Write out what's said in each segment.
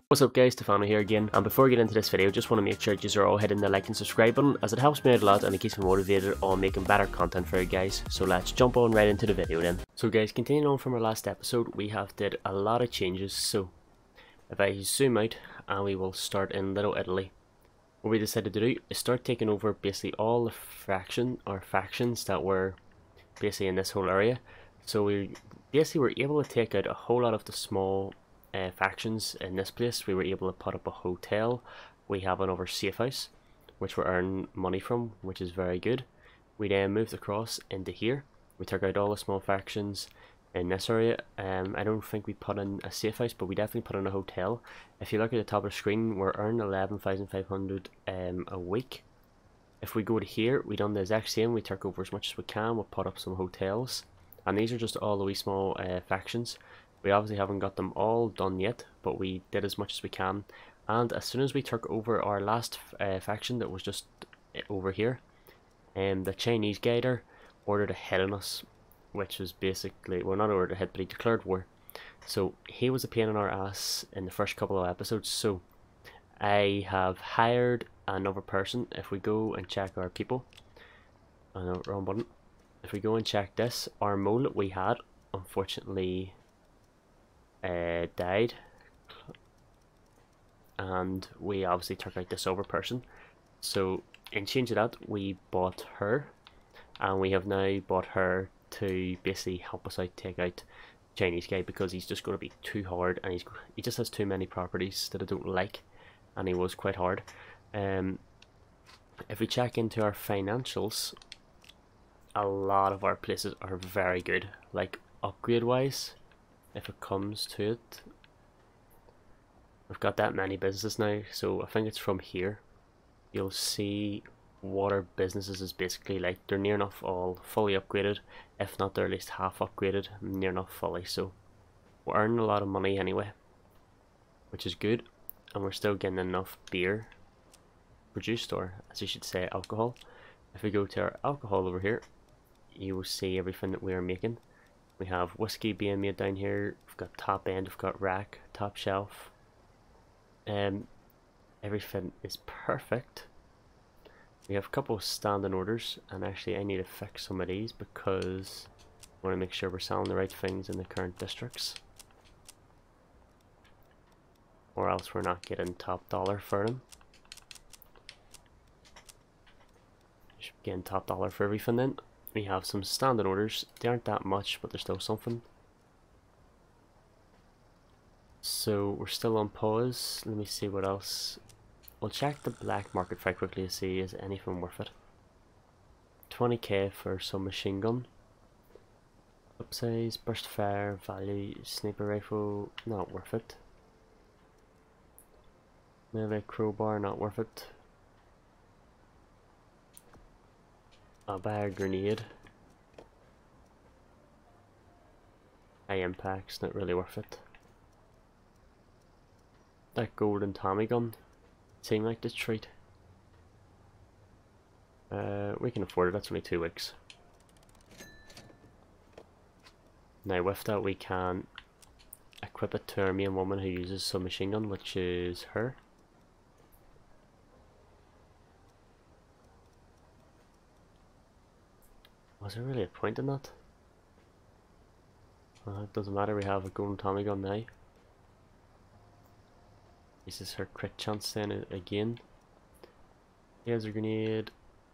What's up guys, Stefano here again, and before we get into this video, just want to make sure you are all hitting the like and subscribe button, as it helps me out a lot and it keeps me motivated on making better content for you guys. So let's jump on right into the video then. So guys, continuing on from our last episode, we have did a lot of changes. So if I zoom out and we will start in Little Italy, what we decided to do is start taking over basically all the factions that were basically in this whole area. So we basically were able to take out a whole lot of the small factions in this place. We were able to put up a hotel. We have another safe house which we're earning money from, which is very good. We then moved across into here. We took out all the small factions in this area. I don't think we put in a safe house, but we definitely put in a hotel. If you look at the top of the screen, we're earning 11,500 a week. If we go to here, we done the exact same. We took over as much as we can. We'll put up some hotels, and these are just all the wee small factions. We obviously haven't got them all done yet, but we did as much as we can. And as soon as we took over our last faction that was just over here, the Chinese guider ordered a hit on us, which was basically, well, not ordered a hit, but he declared war. So he was a pain in our ass in the first couple of episodes. So I have hired another person. If we go and check our people, oh no, wrong button. If we go and check this, our mole that we had, unfortunately, died, and we obviously took out this other person. So in change of that, we bought her, and we have now bought her to basically help us out, take out Chinese guy, because he's just going to be too hard, and he just has too many properties that I don't like, and he was quite hard. If we check into our financials, a lot of our places are very good, like upgrade wise. If it comes to it, we've got that many businesses now, so I think it's from here you'll see what our businesses is basically like. They're near enough all fully upgraded, if not they're at least half upgraded, near enough fully. So we're earning a lot of money anyway, which is good, and we're still getting enough beer produced, or as you should say, alcohol. If we go to our alcohol over here, you will see everything that we are making. We have whiskey being made down here. We've got top end, we've got rack, top shelf. Everything is perfect. We have a couple of standing orders, and actually I need to fix some of these because I want to make sure we're selling the right things in the current districts, or else we're not getting top dollar for them. Should be getting top dollar for everything then. We have some standing orders. They aren't that much, but they're still something. So we're still on pause. Let me see what else. We'll check the black market very quickly to see is anything worth it. 20k for some machine gun. Upsize, burst fire, value, sniper rifle, not worth it. Melee crowbar, not worth it. I'll buy a grenade. High impact's not really worth it. That golden Tommy gun seemed like the treat. We can afford it, that's only 2 weeks. Now with that we can equip it to our main woman who uses some machine gun, which is her. Was there really a point in that? It doesn't matter, we have a golden Tommy gun now. This is her crit chance then again. Here's a grenade.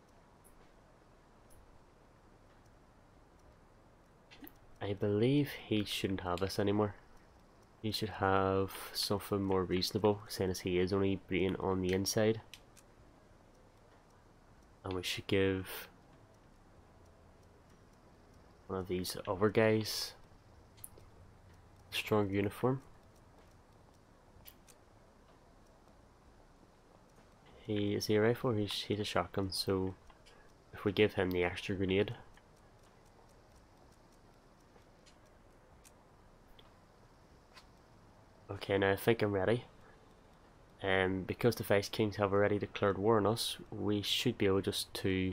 I believe he shouldn't have this anymore. He should have something more reasonable, seeing as he is only being on the inside. And we should give one of these other guys strong uniform. Is he a rifle or he's a shotgun, so if we give him the extra grenade. Okay, now I think I'm ready. Because the Vice Kings have already declared war on us, we should be able just to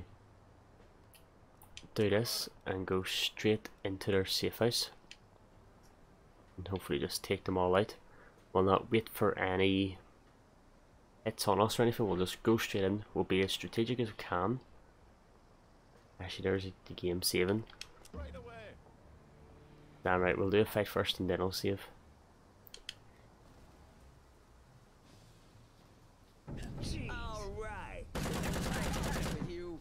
do this and go straight into their safe house and hopefully just take them all out. We'll not wait for any hits on us or anything, we'll just go straight in. We'll be as strategic as we can. Actually, there's the game saving. Right away. Damn right, we'll do a fight first and then I'll save. Alright. With you.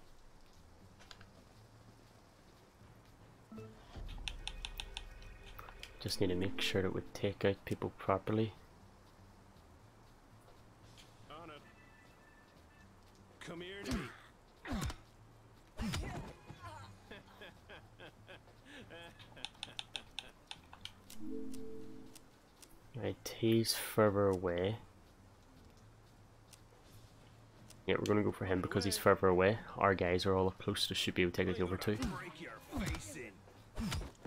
Just need to make sure that we take out people properly. On it. Come here to me. Right, he's further away. Yeah, we're gonna go for him because he's further away. Our guys are all up close, so should be able to take it over too. Break your face in.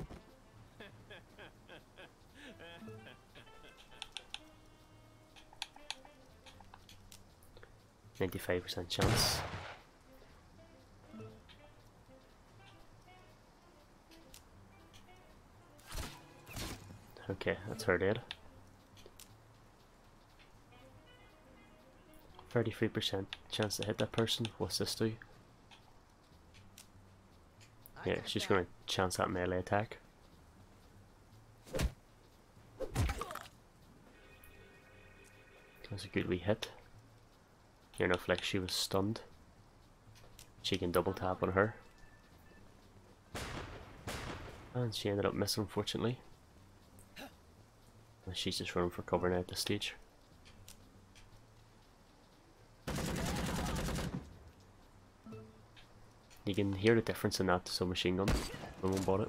95% chance. Okay, that's her dead. 33% chance to hit that person. What's this do? Yeah, she's gonna chance that melee attack. That's a good wee hit. You know, like she was stunned. She can double tap on her. And she ended up missing, unfortunately. And she's just running for cover now at this stage. You can hear the difference in that submachine gun. No one bought it.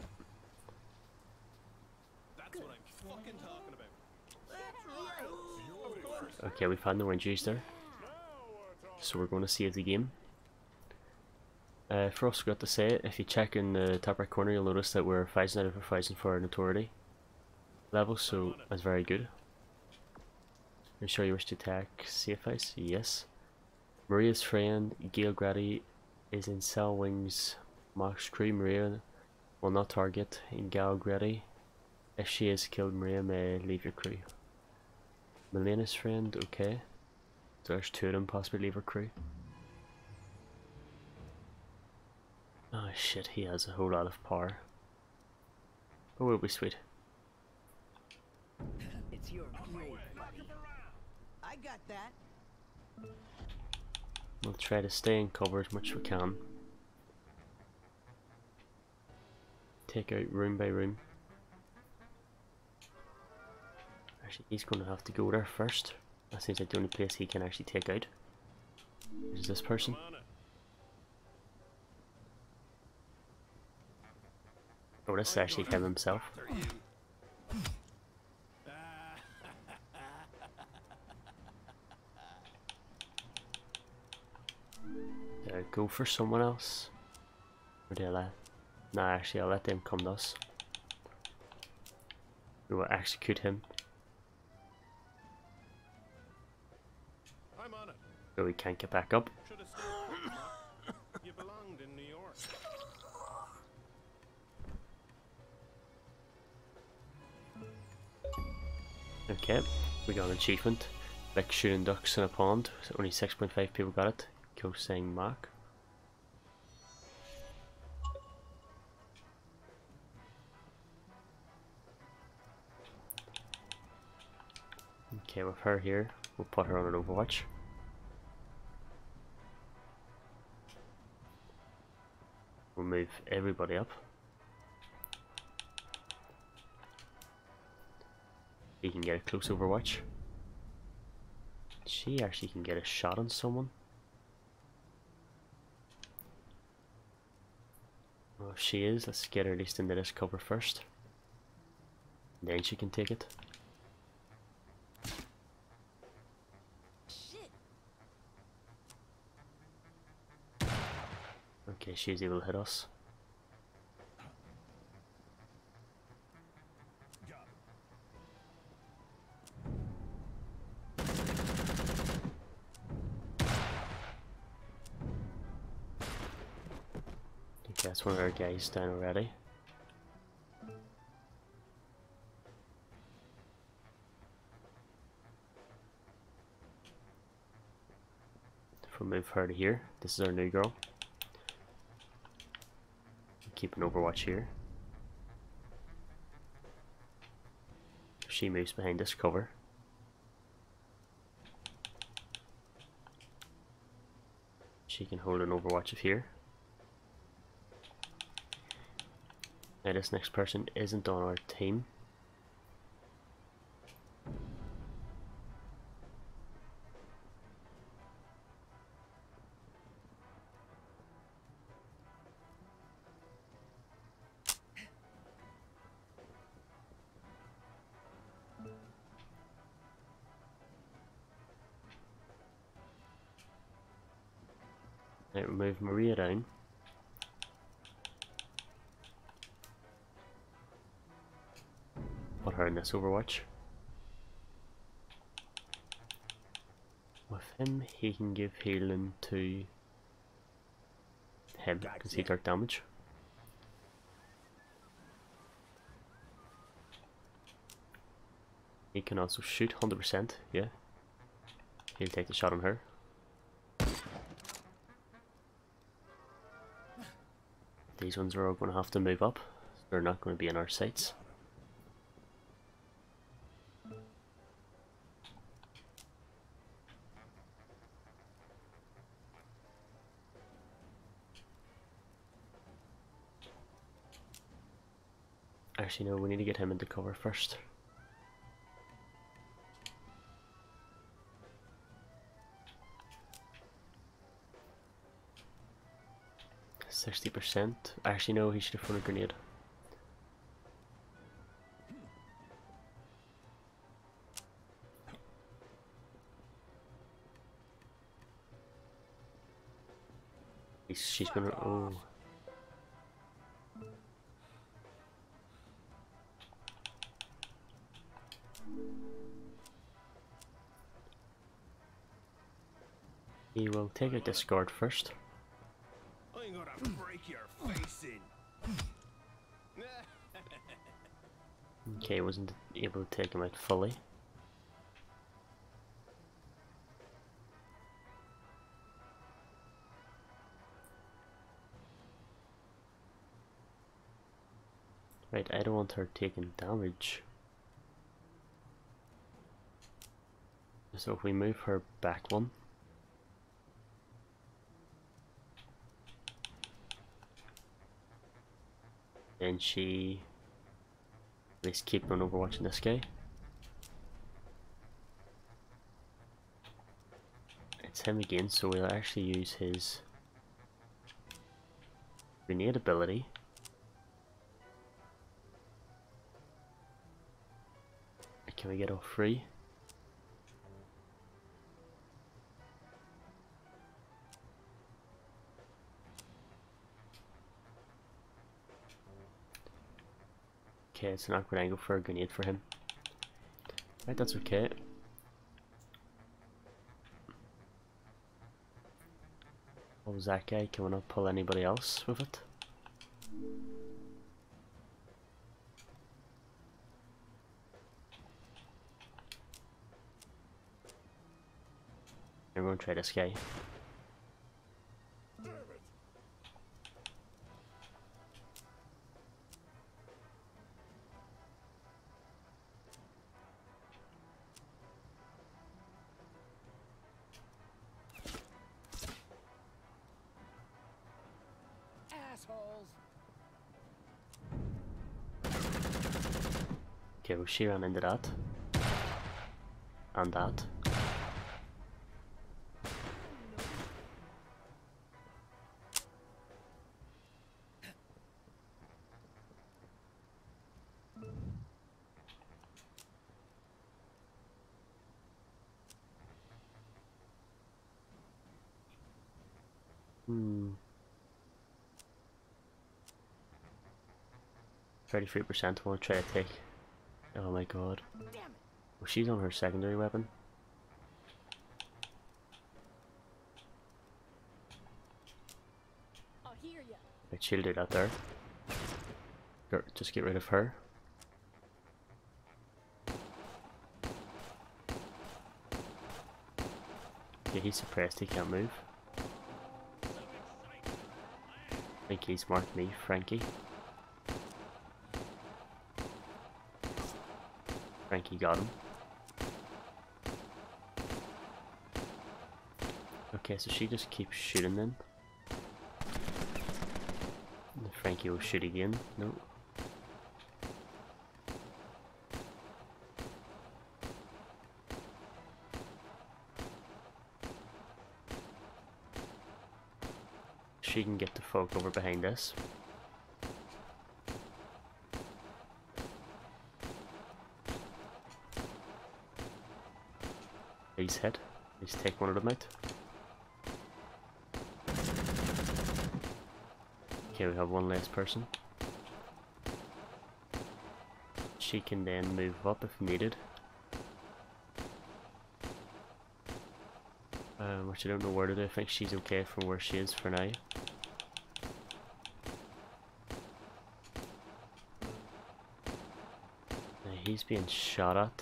That's what I'm fucking talking about. Okay, we've had no injuries there. So we're going to save the game. For us, we got to say, if you check in the top right corner, you'll notice that we're 1000 out of 1000 for our notoriety level, so that's very good. Are you sure you wish to attack Safe Ice? Yes. Maria's friend, Gail Grady, is in Cell Wings Max crew. Maria will not target in Gail Grady. If she is killed, Maria may leave your crew. Melena's friend, okay. So there's two of them possibly leave her crew. Oh shit, he has a whole lot of power. But we'll be sweet. It's your grave, buddy. I got that. We'll try to stay in cover as much as we can. Take out room by room. Actually, he's going to have to go there first. That seems like the only place he can actually take out. Is this person? Oh, this is actually him himself. Did I go for someone else? Or did I let... Nah, actually I'll let them come to us. We will execute him. I'm on it. So we can't get back up. Should have stayed. You belonged in New York. Okay, we got an achievement. Like shooting ducks in a pond. So only 6.5 people got it. Go saying Mark. Okay, with her here, we'll put her on an Overwatch. We'll move everybody up. He can get a close Overwatch. She actually can get a shot on someone. Well, if she is, let's get her at least into this cover first. Then she can take it. Shit. Okay, she's able to hit us. Okay, that's one of our guys down already. We'll move her to here. This is our new girl. Keep an overwatch here. She moves behind this cover. She can hold an overwatch of here. Now this next person isn't on our team. Now move Maria down. Put her in this overwatch. With him, he can give healing to him because he took damage. He can also shoot 100%, yeah. He'll take the shot on her. These ones are all going to have to move up. They're not going to be in our sights. Actually, no, we need to get him into cover first. %60%. Actually, no, he should have thrown a grenade. She's gonna. Oh. He will take out this guard first. I'm gonna break your face in. Okay, wasn't able to take him out fully. Right, I don't want her taking damage. So if we move her back one. Then she at least keep on overwatching this guy. It's him again, so we'll actually use his grenade ability. Can we get off free? Okay, it's an awkward angle for a grenade for him. Right, that's okay. What was that guy? Can we not pull anybody else with it? I'm going to try this guy. Okay, well she ran into that. And that. Hmm. 33% want to try to take. Oh my god. Damn it. Well, she's on her secondary weapon. I'll hear ya. Right, she'll do that there. Just get rid of her. Yeah, he's suppressed, he can't move. I think he's marked me, Frankie. Frankie got him. Okay, so she just keeps shooting then. And Frankie will shoot again. No. She can get the folk over behind us. He's hit. Let's take one of them out. Okay, we have one less person. She can then move up if needed. Which I don't know where to do. I think she's okay from where she is for now. He's being shot at.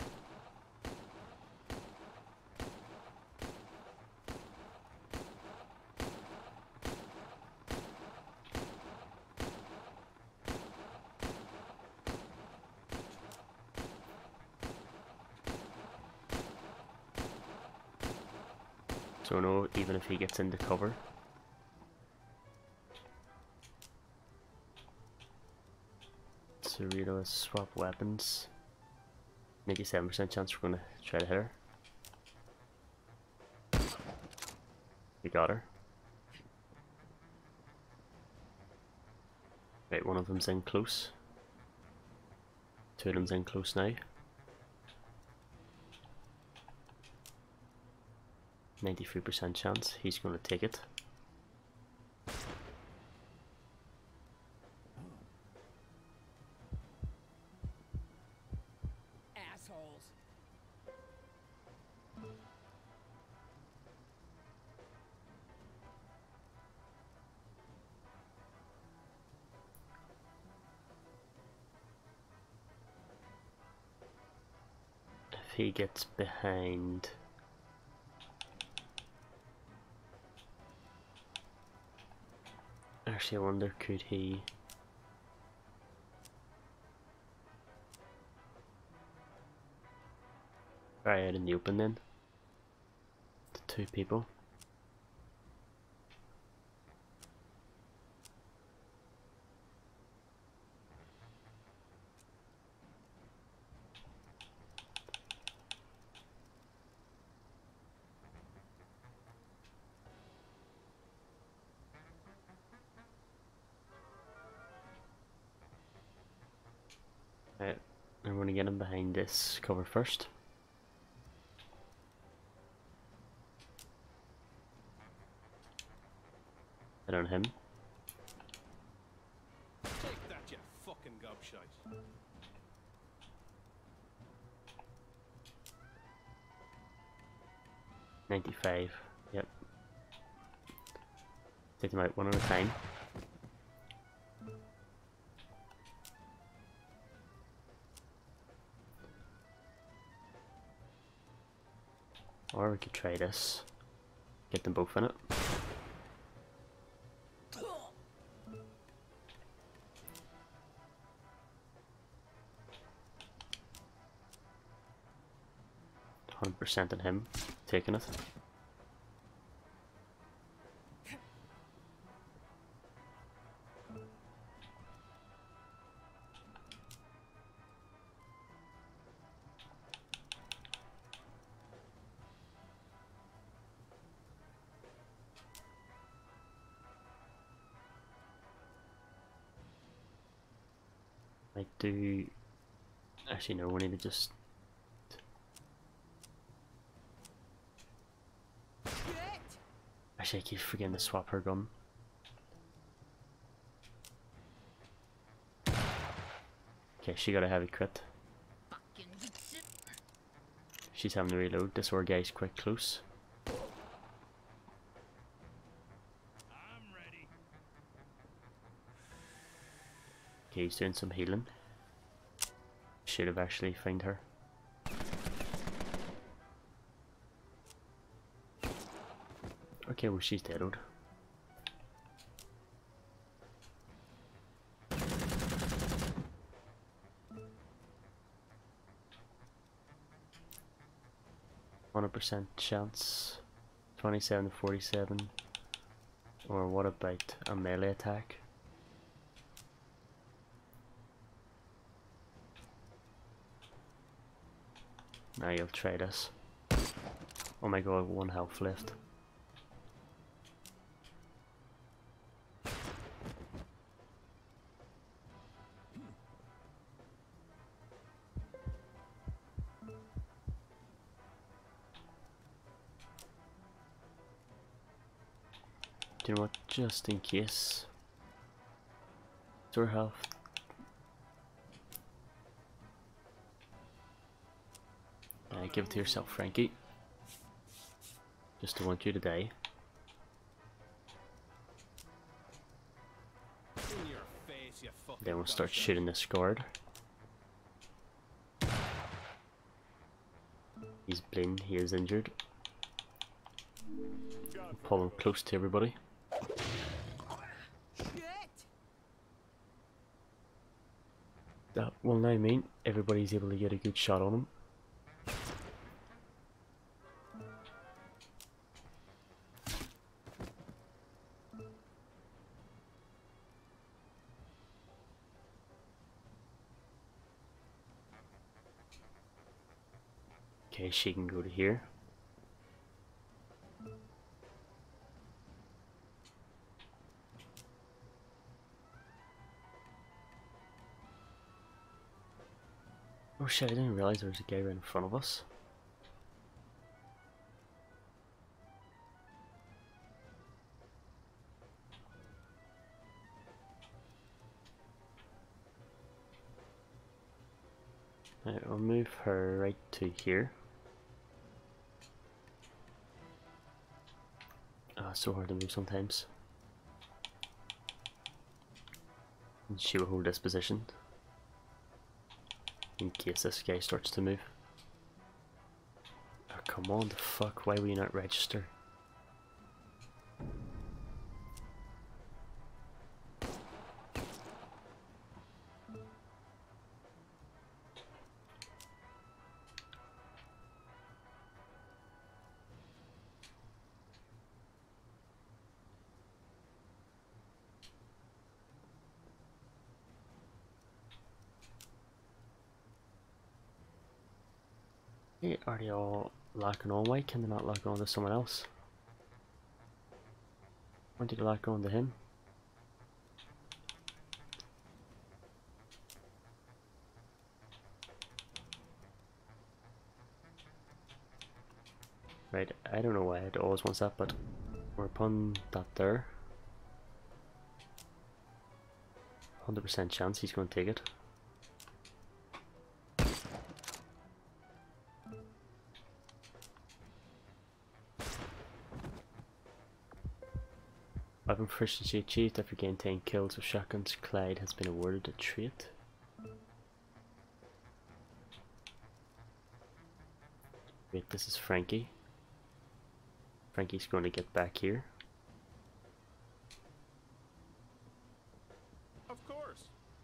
So no, even if he gets into cover. Cerrito swap weapons. 97% chance we're gonna try to hit her. We got her. Right, one of them's in close. Two of them's in close now. 93% chance he's gonna take it. Assholes. If he gets behind, actually I wonder, could he try out in the open then? The two people. Right, I'm going to get him behind this cover first. Hit on him. Take that, you fucking gobshite. $95. Yep. Take them out one at a time. Or we could try this. Get them both in it. %, on him taking it. I do actually no, we need to just actually I keep forgetting to swap her gun. Okay, she got a heavy crit. She's having to reload. This our guy's quick close. I'm ready. Okay, he's doing some healing. Should have actually found her. Okay, well she's dead. 100% chance. 27 to 47. Or what about a melee attack? Now you'll try this. Oh my god, 1 health left. Do you know what? Just in case. Store health. Give it to yourself, Frankie. Just to want you to die. In your face, you fucking Then we'll start bastard. shooting this guard. He's bleeding, he is injured. Pull him close to everybody. Shit! That will now mean everybody's able to get a good shot on him. Okay, she can go to here. Oh shit, I didn't realize there was a guy right in front of us. Right, I'll move her right to here. So hard to move sometimes. And she will hold this position in case this guy starts to move. Oh, come on, the fuck, why will you not register? Hey, are they all locking on? Why can they not lock on to someone else? Why did they lock on to him? Right, I don't know why it always wants that, but we're upon that there. 100% chance he's going to take it. Weapon proficiency achieved after getting 10 kills with shotguns. Clyde has been awarded a trait. Wait, this is Frankie. Frankie's going to get back here. Of course.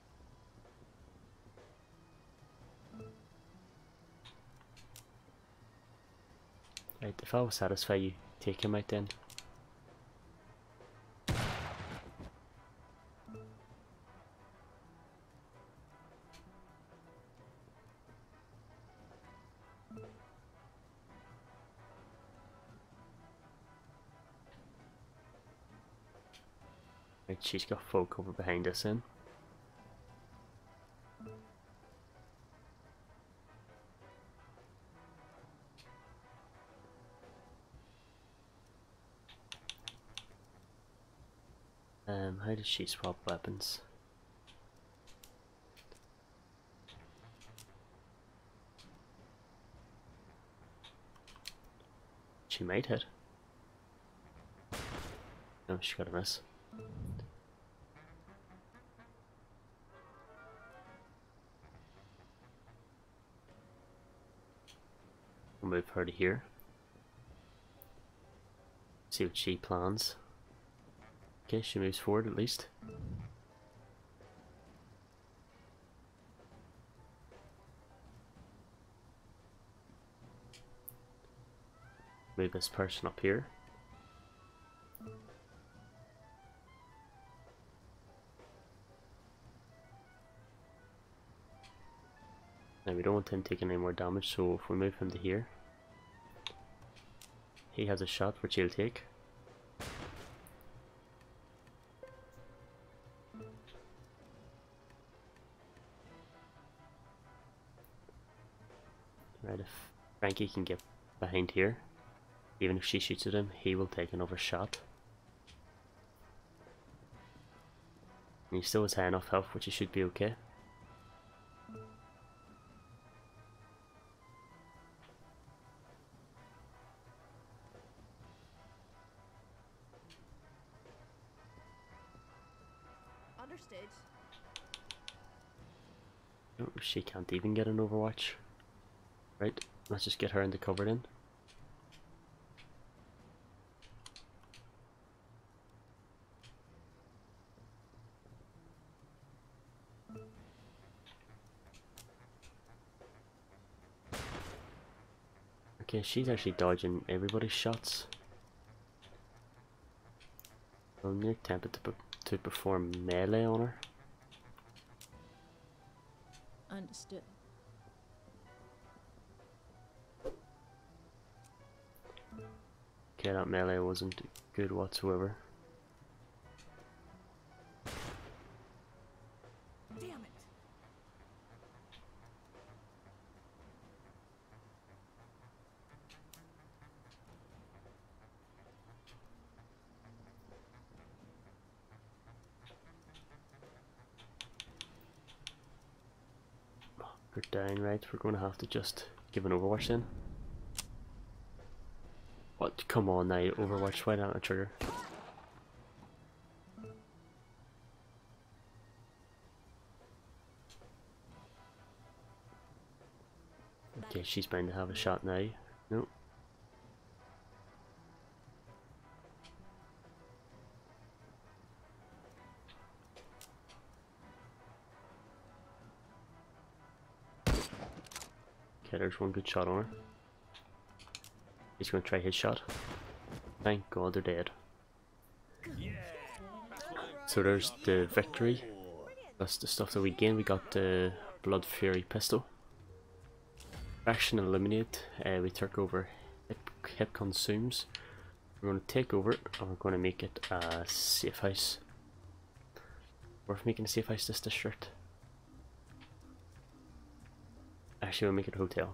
Right, if I was satisfied, you take him out then. Right, she's got full cover behind us then. How does she swap weapons? She might hit. No, she got a miss. We'll move her to here. See what she plans. Okay, she moves forward at least. move this person up here. Now we don't want him taking any more damage, so if we move him to here, he has a shot which he'll take. Right, if Frankie can get behind here, even if she shoots at him, he will take another shot. And he still has high enough health, which he should be okay. Understood. Oh, she can't even get an Overwatch. Right, let's just get her into cover then. Okay, she's actually dodging everybody's shots. I'm near tempted to perform melee on her. Understood. Okay, that melee wasn't good whatsoever. Damn it. We're down, right? We're going to have to just give an Overwatch then. What? Come on now, Overwatch, why not a trigger? Okay, she's bound to have a shot now. Nope. Okay, there's one good shot on her. He's going to try his shot. Thank God they're dead. So there's the victory. That's the stuff that we gained. We got the Blood Fury pistol. Faction eliminate. We took over Hip Consumes. We're going to take over it and we're going to make it a safe house. Worth making a safe house this district. Actually, we'll make it a hotel.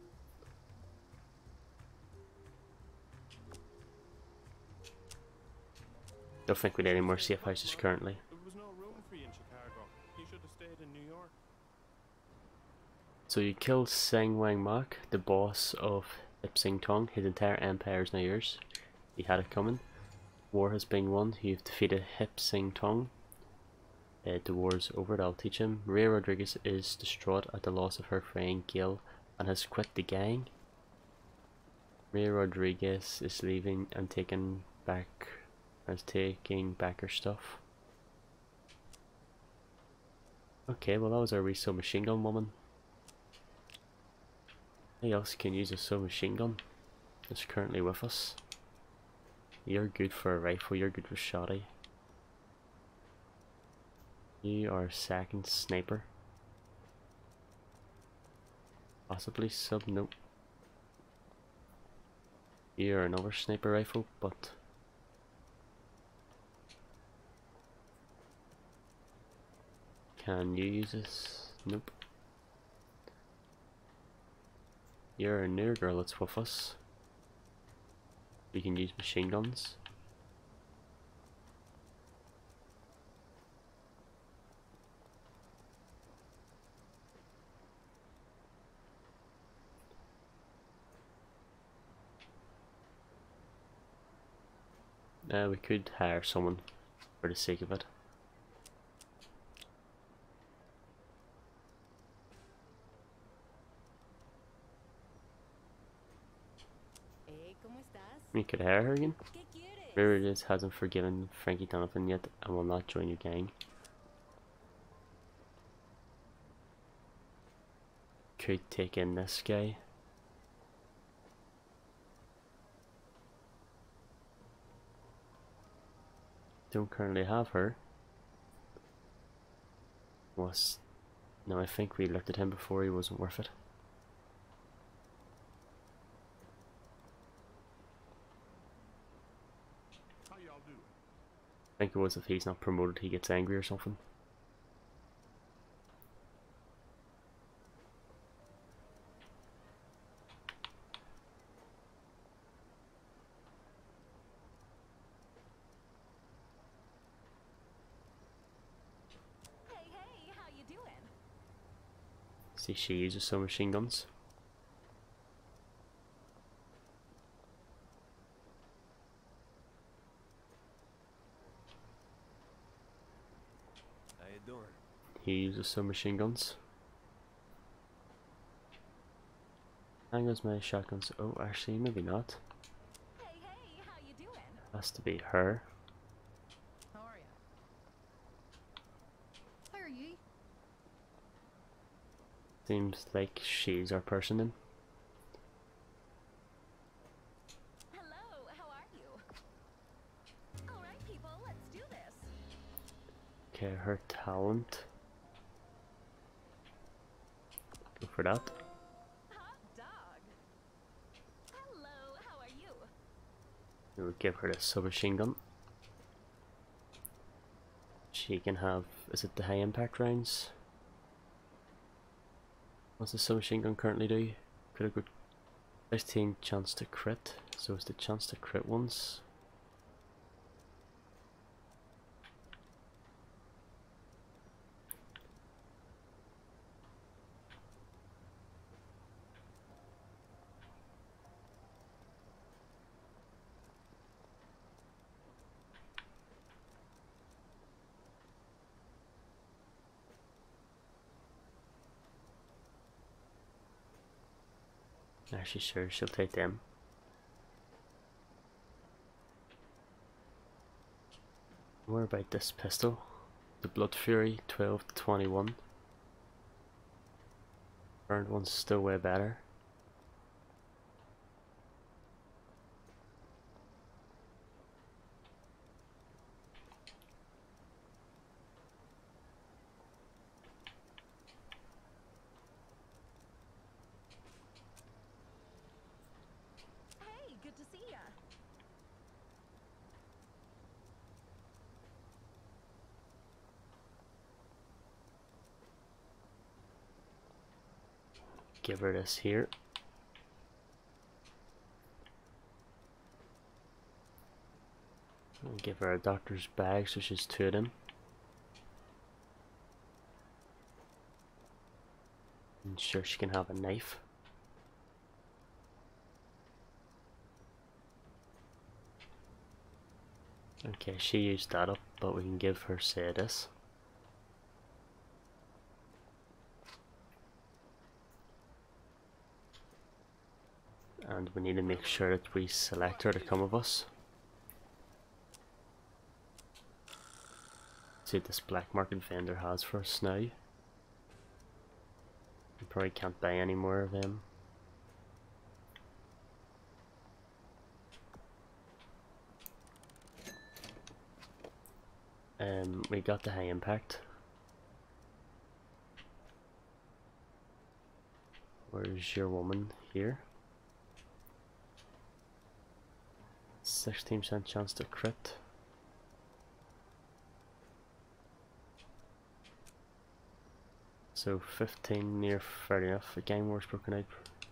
Don't think we need any more safe houses currently. There was no room for you in Chicago. You should have stayed in New York. So you killed Sang Wang Mak, the boss of Hip Sing Tong. His entire empire is now yours. He had it coming. War has been won. You've defeated Hip Sing Tong. The war's over, that'll teach him. Ray Rodriguez is distraught at the loss of her friend Gil and has quit the gang. Ray Rodriguez is leaving and taking back her stuff. Okay, well that was our wee submachine gun woman. Who else can use a submachine gun? That's currently with us. You're good for a rifle, you're good for shotty. You are second sniper. Possibly sub, nope. You're another sniper rifle, but can you use this? Nope. You're a new girl that's with us. You can use machine guns. We could hire someone for the sake of it. We could hire her again. Meredith hasn't forgiven Frankie Donovan yet and will not join your gang. Could take in this guy. Don't currently have her. Was no, I think we looked at him before. He wasn't worth it. How y'all doing? I think it was if he's not promoted, he gets angry or something. Hey, how you doing? See, she uses some machine guns. How you doing? He uses some machine guns. Angles my shotguns. Oh, actually, maybe not. Hey, how you doing? Has to be her. How are ya? How are ye? Seems like she's our person then. Hello, how are you? Alright, people, let's do this. Okay, her talent. Go for that. Hot dog. Hello, how are you? We'll give her the submachine gun. She can have, is it the high impact rounds? What's the submachine gun currently do? Could have got 15 chance to crit, so it's the chance to crit ones. Actually, sure, she'll take them. What about this pistol? The Blood Fury 12 to 21. Burned one's still way better. Hey, good to see ya. Give her this here. And give her a doctor's bag so she's two of them. And sure, she can have a knife. Okay, she used that up, but we can give her, say, this. And we need to make sure that we select her to come with us. See what this black market vendor has for us now. We probably can't buy any more of them. We got the high impact. Where's your woman? Here. 16% chance to crit. So 15 near fair enough. The game war's broken out.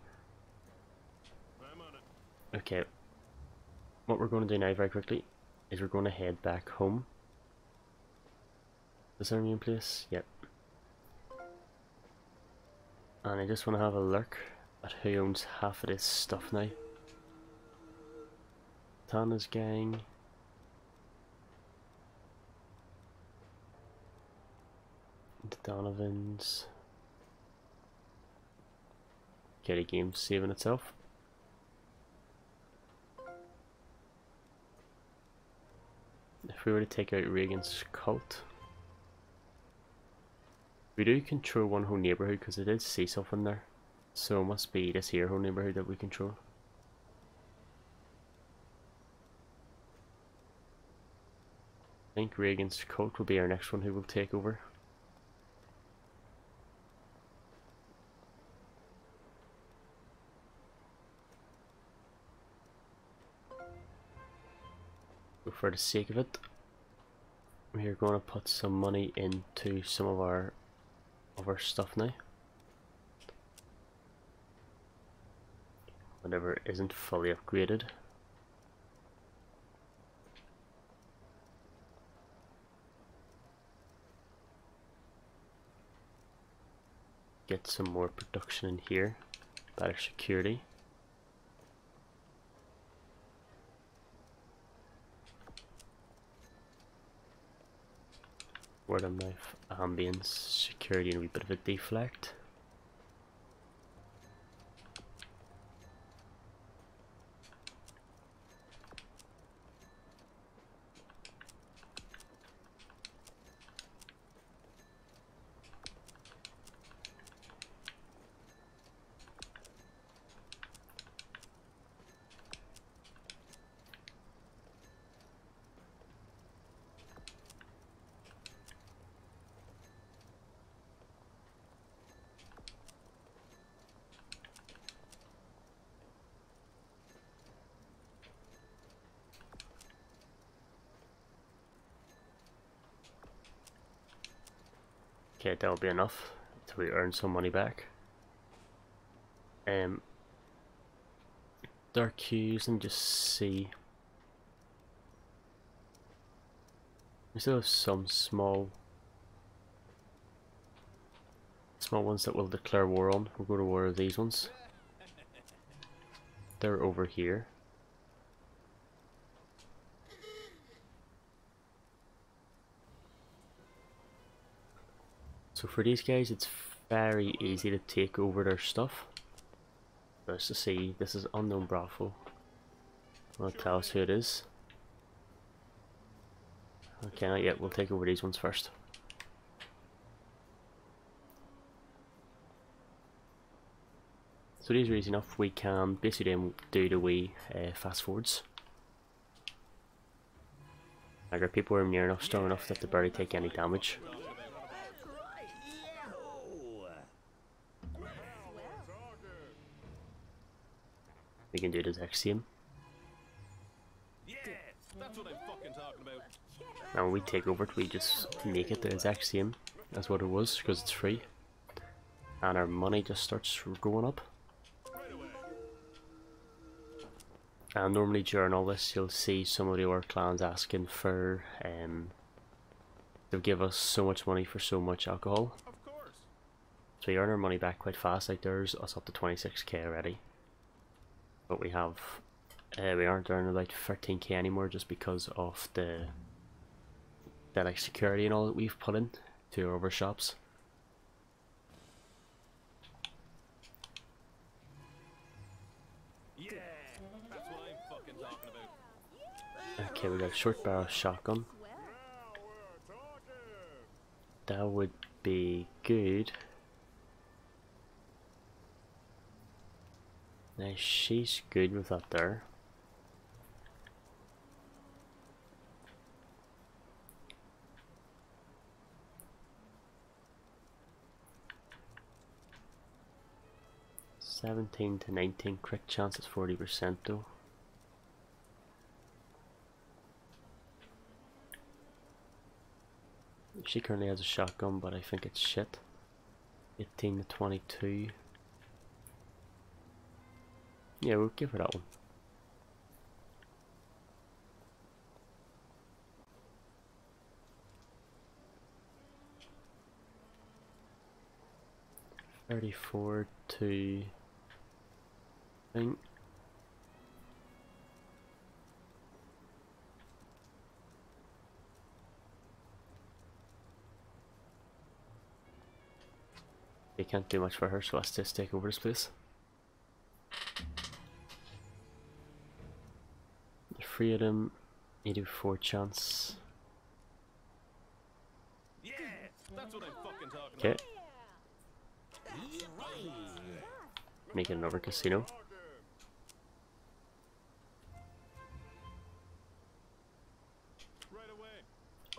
I'm on it. Okay. What we're going to do now very quickly is we're going to head back home. Is there a new place? Yep. And I just want to have a look at who owns half of this stuff now. Tana's gang. The Donovans. Okay, the game's saving itself. If we were to take out Reagan's cult, we do control one whole neighborhood because I did see something there. So it must be this here whole neighborhood that we control. think Reagan's cult will be our next one who will take over. So for the sake of it, we are going to put some money into some of our stuff now. Whatever isn't fully upgraded. Get some more production in here, better security. Word of mouth, ambience, security, and a wee bit of a deflect. Okay, that'll be enough until we earn some money back. Dark hues, and just see. We still have some small ones that we'll declare war on. We'll go to war with these ones. They're over here. So for these guys, it's very easy to take over their stuff. Let's just see, this is Unknown Bravo. Will it tell us who it is? Okay, not yet, we'll take over these ones first. So these are easy enough, we can basically do the wee fast forwards. Like our people are near enough, strong enough that they barely take any damage. We can do the exact same. Yeah, that's what I'm fucking talking about. And when we take over it, we just make it the exact same as what it was, because it's free. And our money just starts going up. And normally during all this, you'll see some of the other clans asking for, they'll give us so much money for so much alcohol. Of course. So we earn our money back quite fast, like there's us up to 26k already. But we have, we aren't earning about 13k anymore just because of the like security and all that we've put in to our other shops. Yeah, that's what I'm fucking talking about. Okay, we got a short barrel shotgun. That would be good. Now she's good with that there. (17 to 19) crit chance is 40% though. She currently has a shotgun, but I think it's shit. 18 to 22. Yeah, we'll give her that one. (34 to) thing. They can't do much for her, so let's just take over this place. Three of them, 84 chance. Yeah, that's what I'm fucking talking Okay. about. Making another casino. Right away.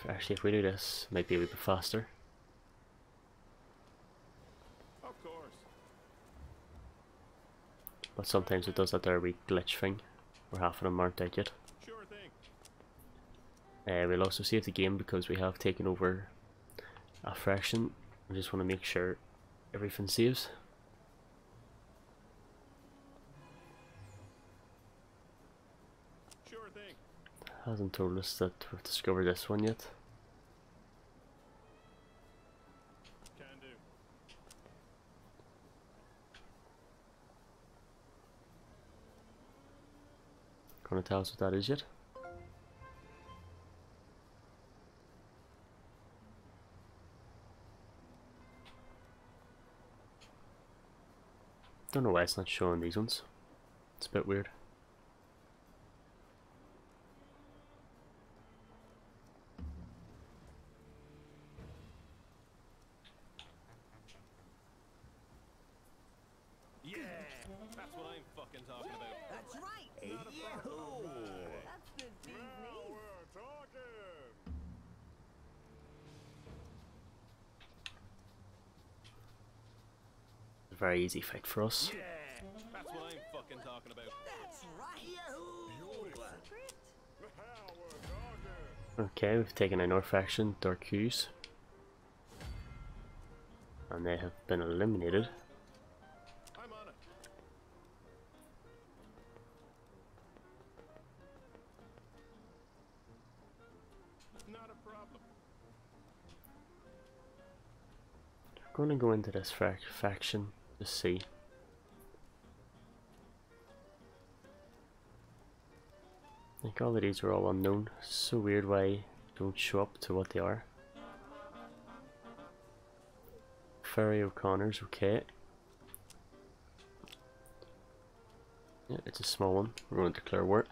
Actually, if we do this, it might be a wee bit faster. Of course. But sometimes it does that there wee glitch thing, where half of them aren't out yet. Sure thing. We'll also save the game because we have taken over a fraction. I just want to make sure everything saves. Sure thing. Hasn't told us that we've discovered this one yet. Can do. Gonna tell us what that is yet? Don't know why it's not showing these ones. It's a bit weird. Yeah, that's what I'm fucking talking about. That's right. Not a problem. That's the bee's Now knees. we're talking. A very easy fight for us. Yeah, that's what I'm fucking talking about. That's right. Yahoo! Now we're talking. Okay, we've taken a North faction, Dark Hughes. And they have been eliminated. I'm on it. Not a problem. We're going to go into this faction to see. I think all of these are all unknown. So weird why they don't show up to what they are. Ferry O'Connor's okay. Yeah, it's a small one. We're going to declare war.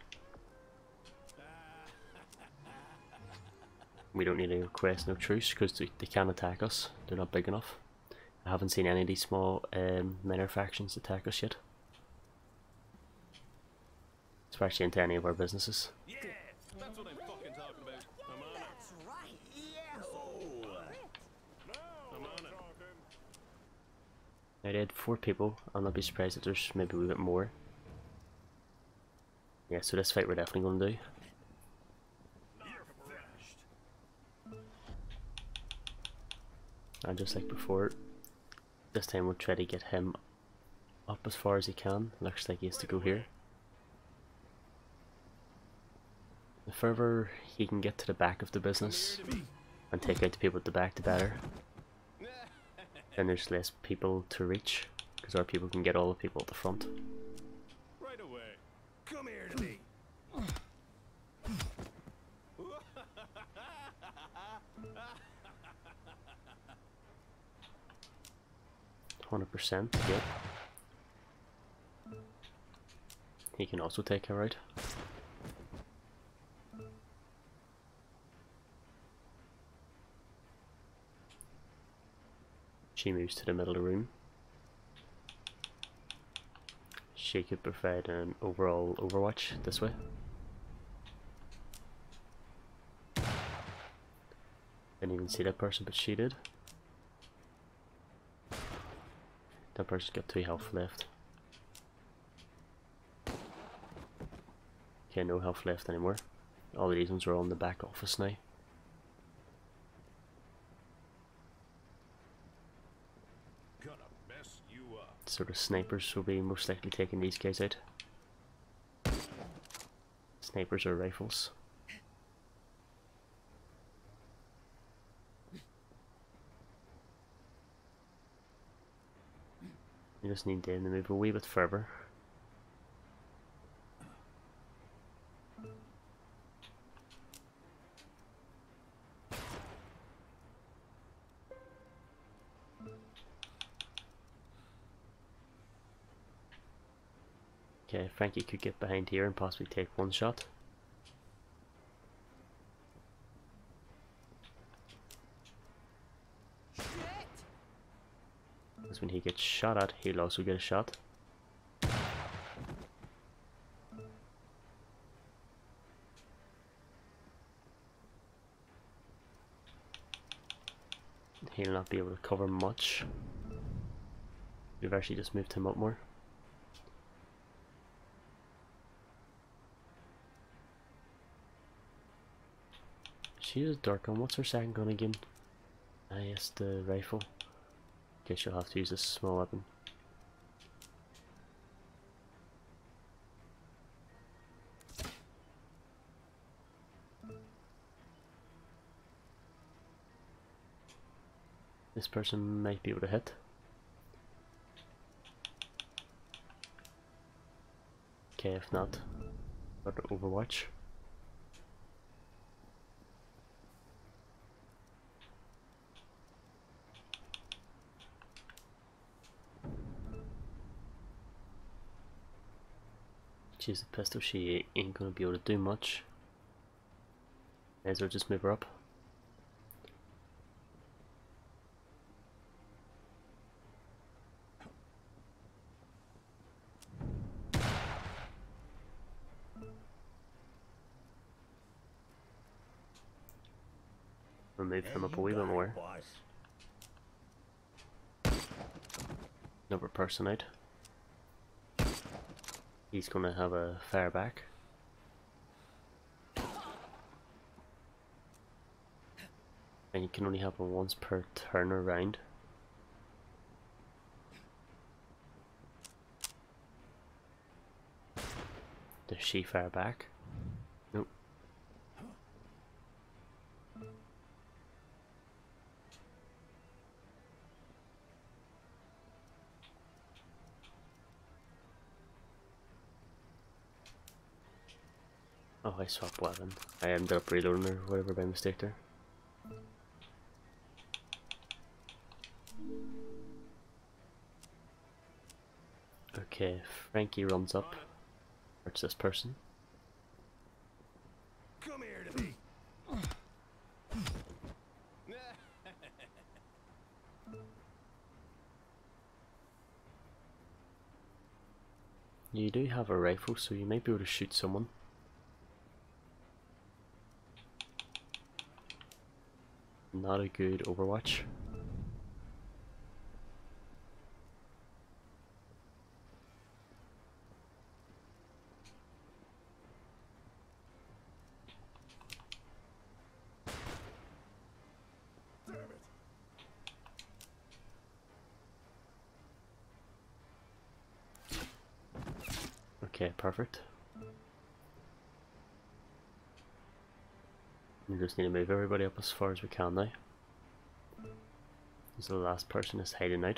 We don't need to request no truce because they can't attack us. They're not big enough. I haven't seen any of these small minor factions attack us yet. Especially into any of our businesses. Yeah, that's what I'm fucking talking about. I'm on it. That's right. Yahoo! I'm on it. I did 4 people. I'll not be surprised if there's maybe a wee bit more. Yeah, so this fight we're definitely going to do. You're finished. And just like before, this time we'll try to get him up as far as he can. Looks like he has to go here. The further he can get to the back of the business and take out the people at the back, the better. Then there's less people to reach, because our people can get all the people at the front. Right away. Come here to me. 100%, yep. He can also take her out. She moves to the middle of the room. She could provide an overall overwatch this way. Didn't even see that person, but she did. That person's got 2 health left. Okay, no health left anymore. All of these ones are all in the back office now. Gonna mess you up. So the snipers will be most likely taking these guys out. Snipers or rifles. You just need them to move a wee bit further. Okay, Frankie could get behind here and possibly take 1 shot. Because when he gets shot at, he'll also get a shot. he'll not be able to cover much. We've actually just moved him up more. She is a dark gun. What's her second gun again? Ah yes, the rifle. Guess you'll have to use this small weapon. This person might be able to hit. Okay, if not, got Overwatch. She's a pistol, she ain't gonna be able to do much. May as well just move her up. Move him up a wee bit more. Another person out. He's gonna have a fire back. And you can only have one once per turn around. Does she fire back? Nope. Oh, I swapped weapon. I ended up reloading or whatever by mistake there. Okay, Frankie runs up. Where's this person? Come here to me. You do have a rifle, so you might be able to shoot someone. Not a good Overwatch. Damn it. Okay, perfect. We just need to move everybody up as far as we can now. This is the last person is hiding out.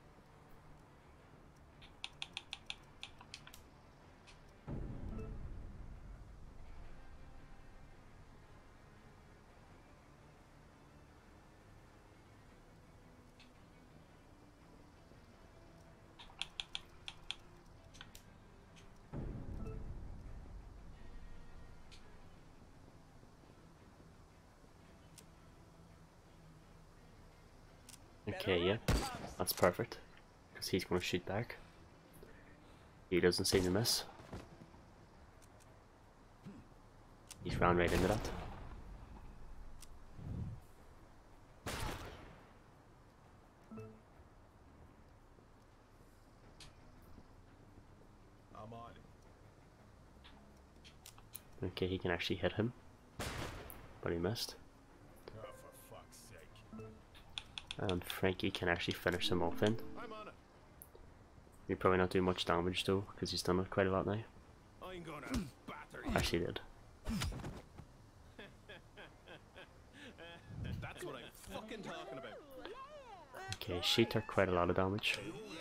Okay, yeah, that's perfect, because he's going to shoot back. He doesn't seem to miss. He's ran right into that. I'm on it. Okay, he can actually hit him, but he missed. Oh, for fuck's sake. And Frankie can actually finish him off in. I'm on it. He'll probably not do much damage though, because he's done it quite a lot now. I'm gonna batter you. Actually did. That's what I'm fucking talking about. Okay, she took quite a lot of damage.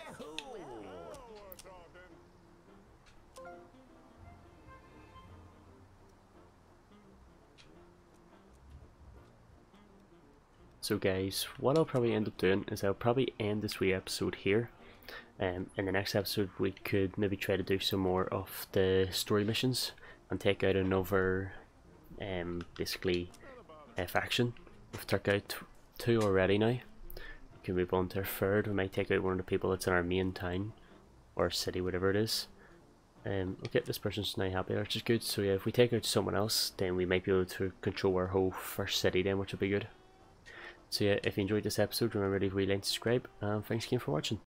So guys, what I'll probably end up doing is I'll probably end this wee episode here. In the next episode we could maybe try to do some more of the story missions and take out another basically faction. We've took out 2 already now. We can move on to our 3rd. We might take out one of the people that's in our main town or city, whatever it is. Okay, this person's now happy, which is good. So yeah, if we take out someone else, then we might be able to control our whole first city then, which will be good. So yeah, if you enjoyed this episode, remember to leave a wee like and subscribe, and thanks again for watching.